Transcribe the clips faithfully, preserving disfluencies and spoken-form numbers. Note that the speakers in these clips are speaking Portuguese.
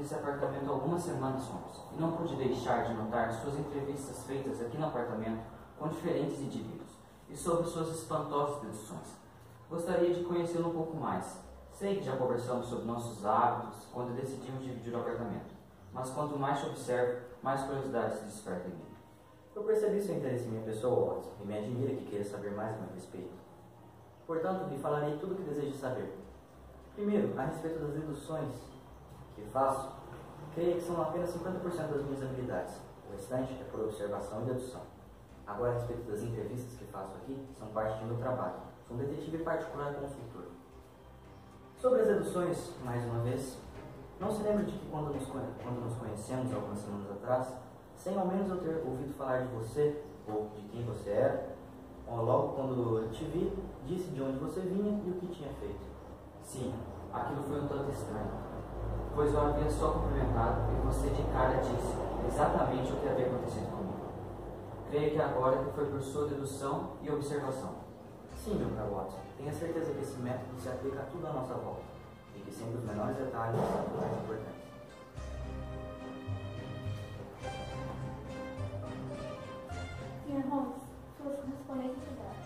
nesse apartamento há algumas semanas, Holmes, e não pude deixar de notar suas entrevistas feitas aqui no apartamento com diferentes indivíduos e sobre suas espantosas deduções. Gostaria de conhecê-lo um pouco mais. Sei que já conversamos sobre nossos hábitos quando decidimos dividir o apartamento, mas quanto mais te observo, mais curiosidade se desperta em mim. Eu percebi seu interesse em minha pessoa, Watson, e me admira que queira saber mais a meu respeito. Portanto, lhe falarei tudo o que desejo saber. Primeiro, a respeito das deduções que faço, creio que são apenas cinquenta por cento das minhas habilidades. O restante é por observação e dedução. Agora, a respeito das entrevistas que faço aqui, são parte do meu trabalho. Sou um detetive particular consultor. Sobre as deduções, mais uma vez, não se lembra de que quando nos, quando nos conhecemos algumas semanas atrás, sem ao menos eu ter ouvido falar de você, ou de quem você era, ou logo quando eu te vi, disse de onde você vinha e o que tinha feito. Sim, aquilo foi um tanto estranho, pois eu havia só cumprimentado e você de cara disse exatamente o que havia acontecido comigo. Creio que agora que foi por sua dedução e observação. Sim, meu caro Watson, tenha certeza que esse método se aplica a tudo à nossa volta, e que sempre os menores detalhes são os mais importantes. senhor Holmes, suas correspondências chegaram.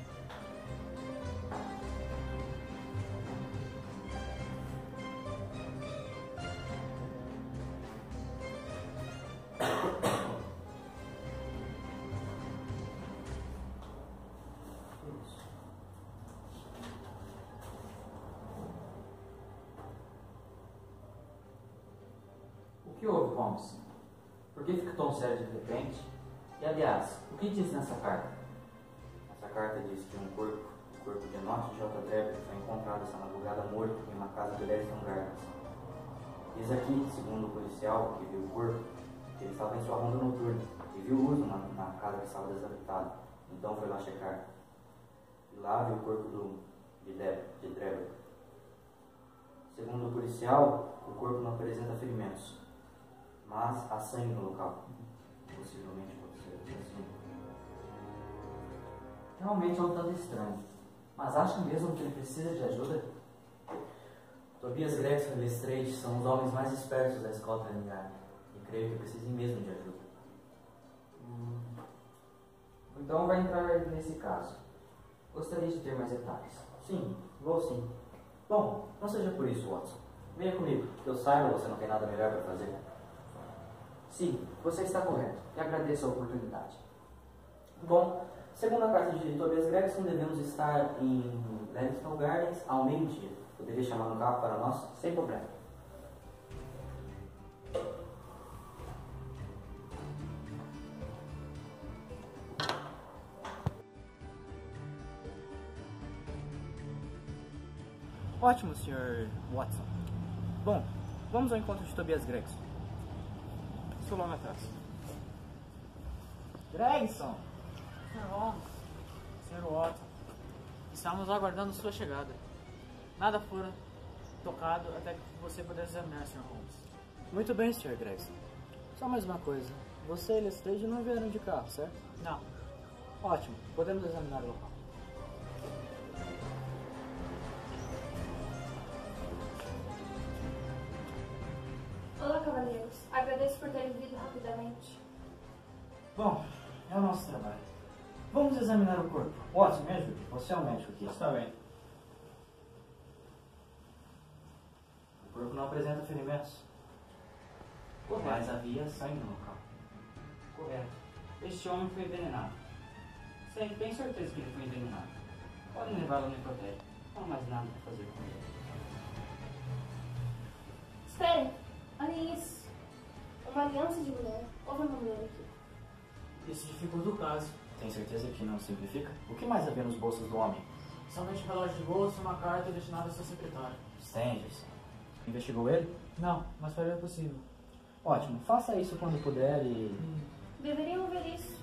O que houve, Holmes? Por que fica tão sério de repente? E, aliás, o que diz nessa carta? Essa carta diz que um corpo, o corpo de Norte J. Drebber, foi encontrado essa madrugada morto em uma casa de Leston Gardens. Diz aqui, segundo o policial que viu o corpo, que ele estava em sua ronda noturna e viu o uso na, na casa que estava desabitada. Então foi lá checar. E lá viu o corpo do, de, de, de Drebber. Segundo o policial, o corpo não apresenta ferimentos, mas há sangue no local. Possivelmente pode ser assim. Realmente é um tanto estranho. Mas acha mesmo que ele precisa de ajuda? Tobias Gregson e Lestrade são os homens mais espertos da Scotland Yard e creio que precisem mesmo de ajuda. Hum. Então vai entrar nesse caso. Gostaria de ter mais detalhes. Sim, vou sim. Bom, não seja por isso, Watson. Venha comigo, que eu saiba você não tem nada melhor para fazer. Sim, você está correto e agradeço a oportunidade. Bom, segundo a carta de Tobias Gregson, devemos estar em Leston Gardens ao meio-dia. Poderia chamar um carro para nós? Sem problema. Ótimo, senhor Watson. Bom, vamos ao encontro de Tobias Gregson. Estou logo atrás. Gregson! senhor Holmes, senhor Watson, estamos aguardando sua chegada. Nada fora tocado até que você pudesse examinar, senhor Holmes. Muito bem, senhor Gregson. Só mais uma coisa. Você e Lestrade não vieram de carro, certo? Não. Ótimo. Podemos examinar o local. Olá, cavalheiros. Agradeço por terem vindo rapidamente. Bom, é o nosso trabalho. Vamos examinar o corpo. Watson, me ajude. Você é o médico aqui. Está bem. O corpo não apresenta ferimentos. Correto. Mas havia sangue no local. Correto. Este homem foi envenenado. Sei, tenho certeza que ele foi envenenado. Podem levá-lo no necrotério. Não há mais nada para fazer com ele. Esperem. Olhem isso. Uma aliança de mulher. Houve uma mulher aqui. Isso dificulta o caso. Tem certeza que não simplifica? O que mais havia nos bolsos do homem? Somente um relógio de bolso e uma carta destinada a seu secretário. Stangerson. Investigou ele? Não, mas faria possível. Ótimo. Faça isso quando puder e... Deveriam ver isso.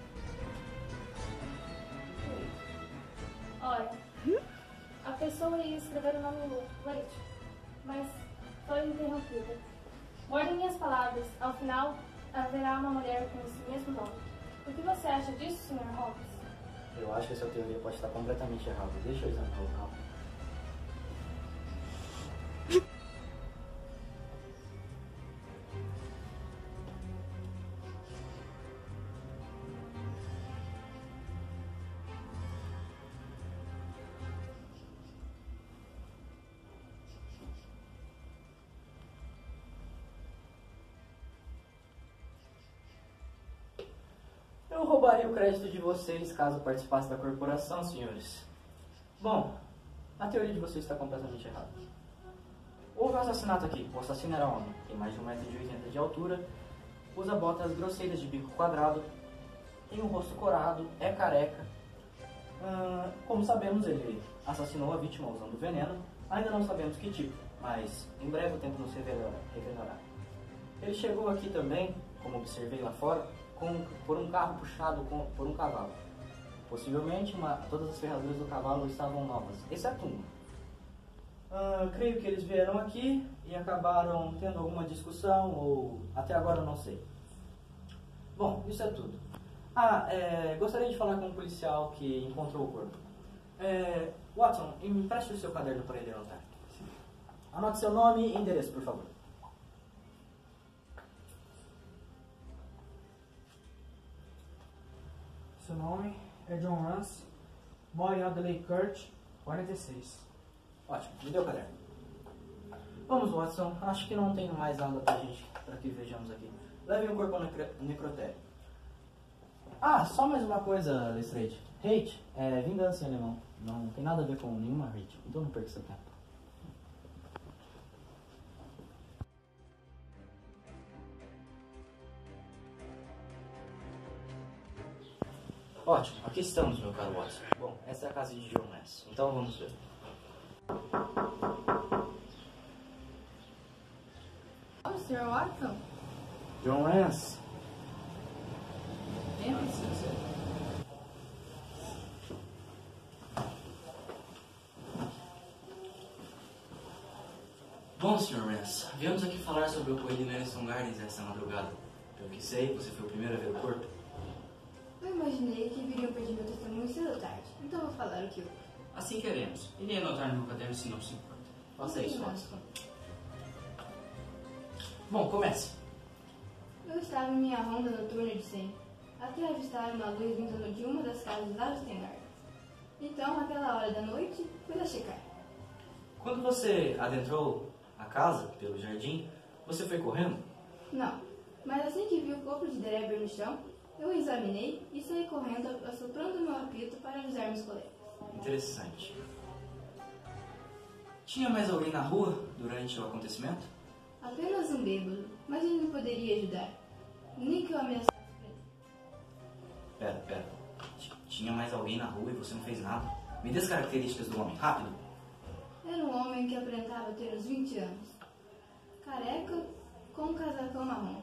Olha, a pessoa ia escrever o nome no leite, mas foi interrompida. Guardem minhas palavras. Ao final, haverá uma mulher com esse mesmo nome. O que você acha disso, senhor Holmes? Eu acho que essa teoria pode estar completamente errada. Deixa eu examinar o local. Eu roubaria o crédito de vocês caso participasse da corporação, senhores. Bom, a teoria de vocês está completamente errada. Houve um assassinato aqui. O assassino era homem, tem mais de um metro e oitenta de altura, usa botas grosseiras de bico quadrado, tem um rosto corado, é careca. Ah, como sabemos, ele assassinou a vítima usando veneno. Ainda não sabemos que tipo, mas em breve o tempo nos revelará. revelará. Ele chegou aqui também, como observei lá fora, com, por um carro puxado com, por um cavalo. Possivelmente, uma, todas as ferraduras do cavalo estavam novas, exceto uma. Ah, creio que eles vieram aqui e acabaram tendo alguma discussão, ou até agora não sei. Bom, isso é tudo. Ah, é, gostaria de falar com um policial que encontrou o corpo. É, Watson, empreste o seu caderno para ele anotar. Anote seu nome e endereço, por favor. Seu nome é John Rance, Boy Adley Kurt, quarenta e seis. Ótimo, me dê o caderno. Vamos, Watson. Acho que não tem mais nada pra gente, para que vejamos aqui. Leve o corpo ao necro necrotério. Ah, só mais uma coisa, Lestrade. Hate é vingança em alemão. Não tem nada a ver com nenhuma hate. Então não perca seu tempo. Ótimo, aqui estamos, meu caro Watson. Bom, essa é a casa de John Rance. Então vamos ver. Oh, senhor Watson? John Rance. Entre, senhor. Bom, senhor Rance, viemos aqui falar sobre o ocorrido em Ellison Gardens essa madrugada. Pelo que sei, você foi o primeiro a ver o corpo. Eu imaginei que viriam pedir meu testemunho cedo ou tarde, então vou falar o que eu... Assim queremos. Irei anotar no meu caderno se não se importa. Faça isso, Watson. Bom, comece. Eu estava em minha ronda noturna de cem, até avistar uma luz vindo de uma das casas lá de Gardens. Então, naquela hora da noite, fui lá checar. Quando você adentrou a casa pelo jardim, você foi correndo? Não, mas assim que vi o corpo de Dereber no chão, eu o examinei e saí correndo, assoprando meu apito para avisar meus colegas. Interessante. Tinha mais alguém na rua durante o acontecimento? Apenas um bêbado, mas ele não poderia ajudar. Nem que eu ameaçasse pra ele. Pera, pera. T- Tinha mais alguém na rua e você não fez nada? Me dê as características do homem, rápido. Era um homem que aparentava ter uns vinte anos. Careca, com um casacão marrom.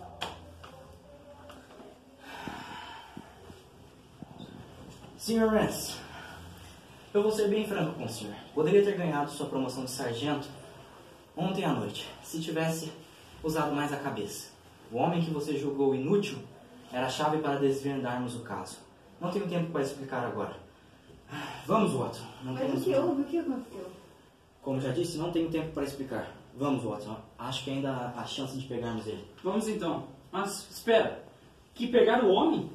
senhor Rance, eu vou ser bem franco com o senhor. Poderia ter ganhado sua promoção de sargento ontem à noite, se tivesse usado mais a cabeça. O homem que você julgou inútil era a chave para desvendarmos o caso. Não tenho tempo para explicar agora. Vamos, Watson. Não Mas temos o que houve? O que aconteceu? Como já disse, não tenho tempo para explicar. Vamos, Watson. Acho que ainda há chance de pegarmos ele. Vamos então. Mas, espera. Que pegar o homem?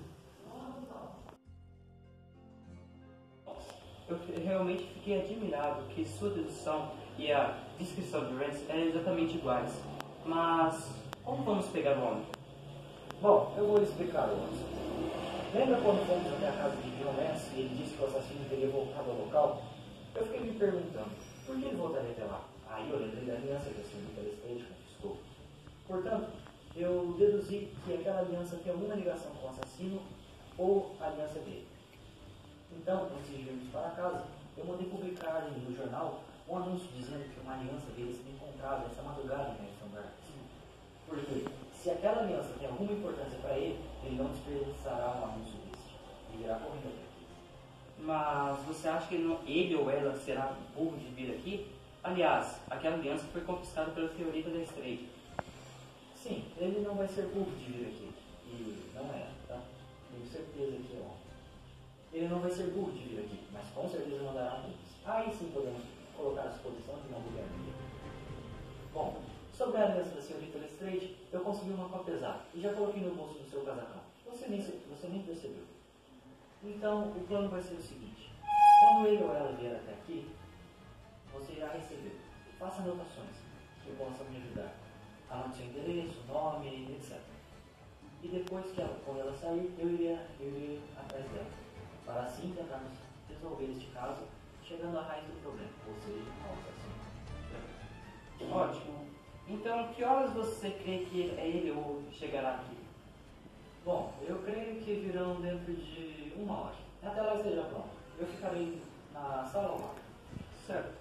Eu realmente fiquei admirado que sua dedução e a descrição de Rance eram exatamente iguais. Mas como vamos pegar o homem? Bom, eu vou explicar, Watson. Lembra quando fomos até a casa de John Rance e ele disse que o assassino teria voltado ao local? Eu fiquei me perguntando, por que ele voltaria até lá? Aí eu lembrei da aliança que a senhorita Lestrade confiscou. Portanto, eu deduzi que aquela aliança tem alguma ligação com o assassino ou a aliança dele. Então, antes de irmos para casa, eu mandei publicar no jornal um anúncio dizendo que uma aliança dele seria encontrada essa madrugada em Ellison Gardens. Porque, se aquela aliança tem alguma importância para ele, ele não desperdiçará um anúncio desse. Ele irá correndo até aqui. Mas você acha que ele, não, ele ou ela será burro de vir aqui? Aliás, aquela aliança foi confiscada pela senhorita da Lestrade. Sim, ele não vai ser burro de vir aqui. E não é, tá? Tenho certeza que é homem. Ele não vai ser burro de vir aqui, mas com certeza mandará amigos. Aí sim podemos colocar a disposição de uma mulher minha. Bom, sobre a aliança da senhorita Lestrade, eu consegui uma cópia exata e já coloquei no bolso do seu casacão. Você nem, você nem percebeu. Então, o plano vai ser o seguinte. Quando ele ou ela vier até aqui, você irá receber. Faça anotações que possam me ajudar. Anote seu endereço, nome, etcétera. E depois que ela, quando ela sair, eu iria, eu iria atrás dela. Para assim tentarmos resolver este caso, chegando à raiz do problema, ou seja, ao assassino. Ótimo. Então, que horas você crê que ele ou chegará aqui? Bom, eu creio que virão dentro de uma hora. Até lá esteja pronto. Eu ficarei na sala ao lado. Certo.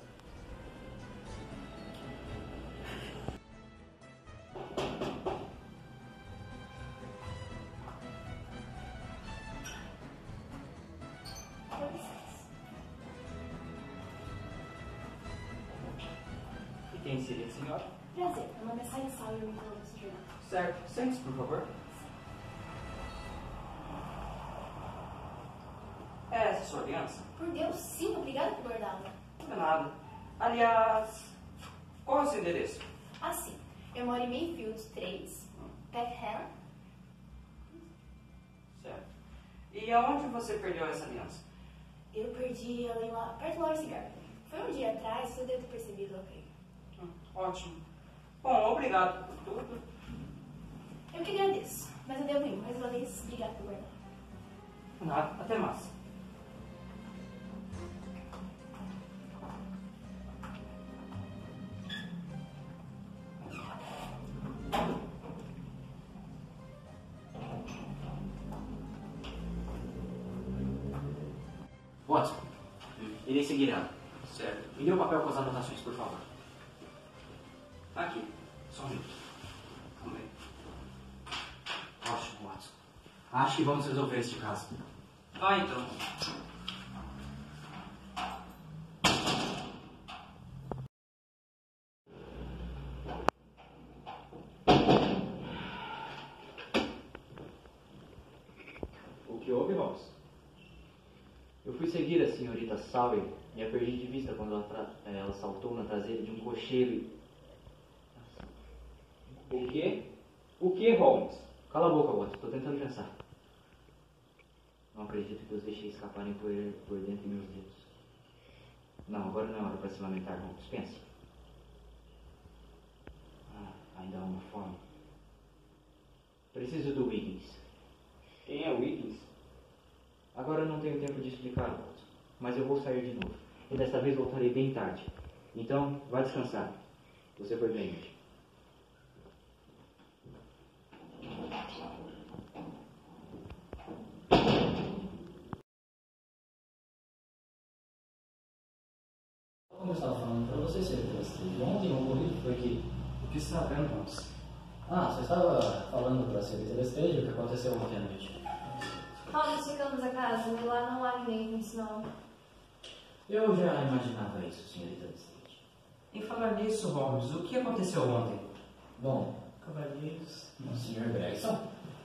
E quem seria a senhora? Prazer, meu nome é Sally Sal e eu me torno nesse jornal. Certo. Sente-se, por favor. É essa sua aliança? Por Deus, sim, obrigada por guardá-la. Não é nada. Aliás, qual é o seu endereço? Assim, eu moro em Mayfield três, Peckham. Certo. E aonde você perdeu essa aliança? Eu perdi ela em uma, perto da loja de cigarro. Foi um dia atrás, você deve ter percebido, ok? Hum, ótimo. Bom, obrigado por tudo. Eu que agradeço, mas eu devo ir. Mais uma vez, obrigada por guardar. Nada. Até mais. Watson, irei seguir ela. Certo. Me dê o papel com as anotações, por favor. Aqui. Só um minuto. Calma aí. Ótimo, Watson. Acho que vamos resolver este caso. Ah, então. O que houve, Holmes? Eu fui seguir a senhorita Sawyer e a perdi de vista quando ela, tra... ela saltou na traseira de um cocheiro e... O quê? O que, Holmes? Cala a boca, Watson. Estou tentando pensar. Não acredito que os deixei escaparem por, por dentro de meus dedos. Não, agora não é hora para se lamentar, Holmes. Pense. Ah, ainda há uma forma. Preciso do Wiggins. Quem é Wiggins? Agora eu não tenho tempo de explicar, Watson. Mas eu vou sair de novo. E desta vez voltarei bem tarde. Então, vá descansar. Você foi bem hoje. Como eu estava falando para você, senhor Trustee, ontem o ocorrido foi que... O que está vendo, Holmes? Ah, você estava falando para a senhorita Lestrade o que aconteceu ontem à noite. Holmes, chegamos a casa e lá não há ninguém, senão... Eu já imaginava isso, senhorita Lestrade. Em falar nisso, Holmes, o que aconteceu ontem? Bom, cavalheiros, o senhor Gregson.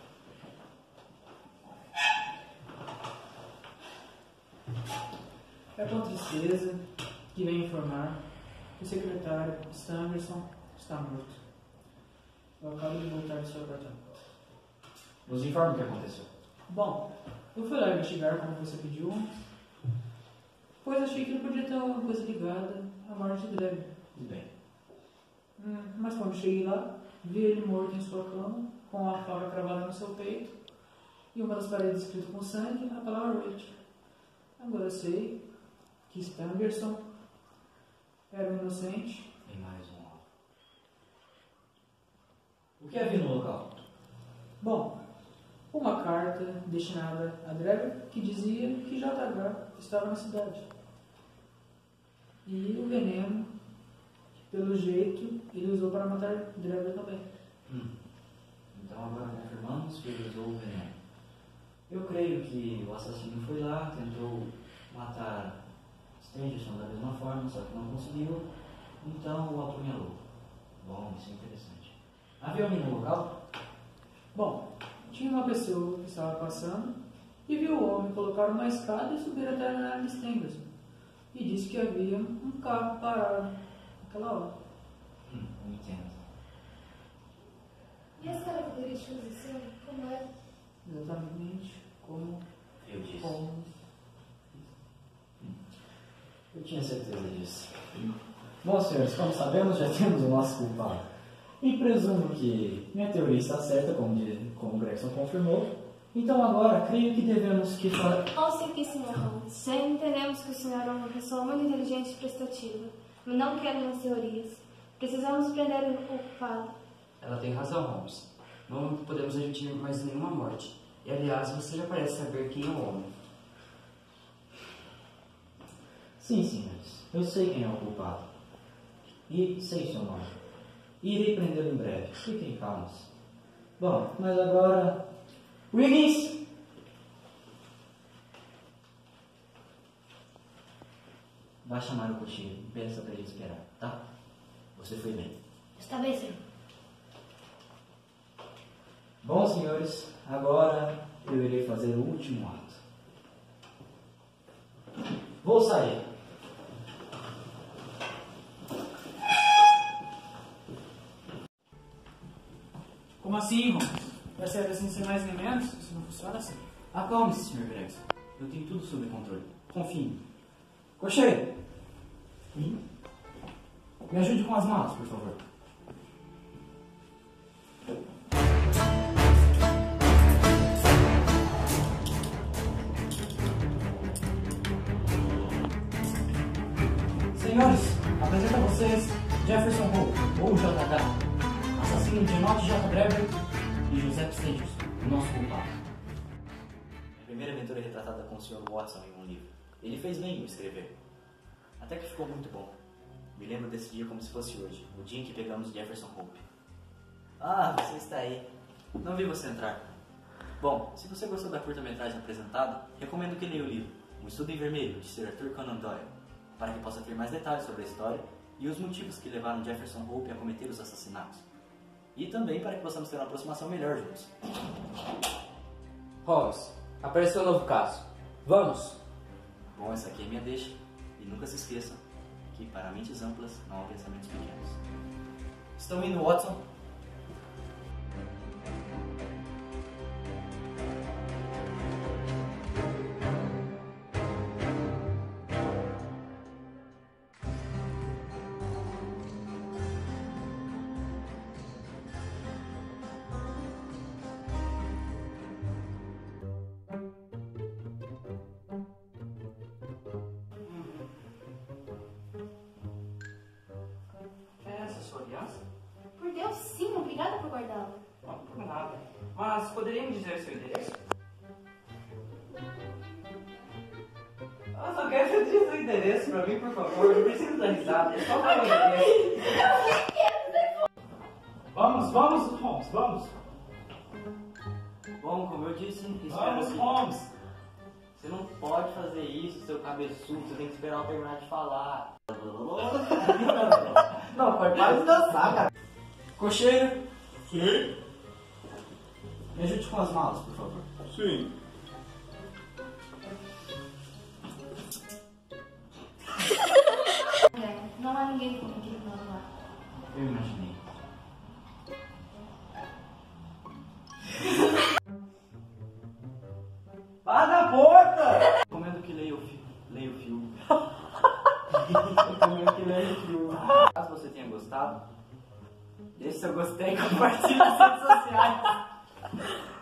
É com tristeza que venho informar que o secretário Stangerson está morto. Eu acabo de voltar do seu apartamento. Nos informe o que aconteceu. Bom, eu fui lá investigar como você pediu, pois achei que ele podia ter alguma coisa ligada à morte de Debbie. Tudo bem. Hum, mas quando cheguei lá, vi ele morto em sua cama, com a faca cravada no seu peito e uma das paredes escrito com sangue a palavra Rich. Agora eu sei que Stangerson era um inocente. Tem mais um alvo. O que havia no local? Bom, uma carta destinada a Drever que dizia que J H estava na cidade. E o veneno, pelo jeito, ele usou para matar Drever também. Hum. Então agora confirmamos que ele usou o veneno. Eu creio que o assassino foi lá, tentou matar Stangerson da mesma forma, só que não conseguiu, então o apunhalou. Bom, isso é interessante. Havia alguém no local? Bom, tinha uma pessoa que estava passando e viu o homem colocar uma escada e subir até a área de Stangerson. E disse que havia um carro parado naquela hora. Hum, não entendo. E as características do sangue, como é? Exatamente como Eu disse. Holmes. Eu tinha certeza disso. Bom, senhores, como sabemos, já temos o nosso culpado. E presumo que minha teoria está certa, como, diz, como Gregson confirmou, então agora creio que devemos que fa- Ouça aqui, senhor Holmes. Já entendemos que o senhor é uma pessoa muito inteligente e prestativa, mas não queremos teorias. Precisamos prender o culpado. Ela tem razão, Holmes. Não podemos admitir mais nenhuma morte. E, aliás, você já parece saber quem é o homem. Sim, senhores, eu sei quem é o culpado. E sei seu nome. E irei prendê-lo em breve. Fiquem calmos. Bom, mas agora... Wiggins! Vai chamar o cocheiro. Peça para ele esperar, tá? Você foi bem. Está bem, senhor. Bom, senhores, agora eu irei fazer o último ato. Vou sair. Como assim, Holmes? Vai ser assim sem mais nem menos? Isso não funciona assim. Acalme-se, senhor Gregson. Eu tenho tudo sob controle. Confie em mim. Cocheiro! Hum? Me ajude com as malas, por favor. Senhores, apresento a vocês Jefferson Hope, ou J H, assassino de Enoch J. Brever e José Stadius, o nosso culpado. Minha primeira aventura é retratada com o senhor Watson em um livro. Ele fez bem em escrever. Até que ficou muito bom. Me lembro desse dia como se fosse hoje, o dia em que pegamos Jefferson Hope. Ah, você está aí. Não vi você entrar. Bom, se você gostou da curta-metragem apresentada, recomendo que leia o livro Um Estudo em Vermelho, de Sir Arthur Conan Doyle, para que possa ter mais detalhes sobre a história e os motivos que levaram Jefferson Hope a cometer os assassinatos. E também para que possamos ter uma aproximação melhor juntos. Holmes, apareceu um novo caso. Vamos! Bom, essa aqui é minha deixa. E nunca se esqueçam que para mentes amplas não há pensamentos pequenos. Estão indo, Watson? É essa sua aliança? Por Deus, sim, obrigada por guardá-la. Não, por nada. Mas poderia me dizer seu endereço? Eu só quero que você diga seu endereço pra mim, por favor. Não preciso dar risada. É só falar o endereço. Vamos, vamos, Holmes, vamos. Bom, como eu disse, espero Vamos, que... Holmes. Você não pode fazer isso, seu cabeçudo. Você tem que esperar eu terminar de falar. Não, foi quase dançar, cara. Cocheiro? Sim, Me ajude com as malas, por favor. sim. É, não há ninguém com quem não lá. Eu imaginei. Vá na porta! Recomendo que leia o, fi leia o filme. Recomendo que leia o filme. Caso você tenha gostado, deixe seu gostei e compartilhe nas redes sociais.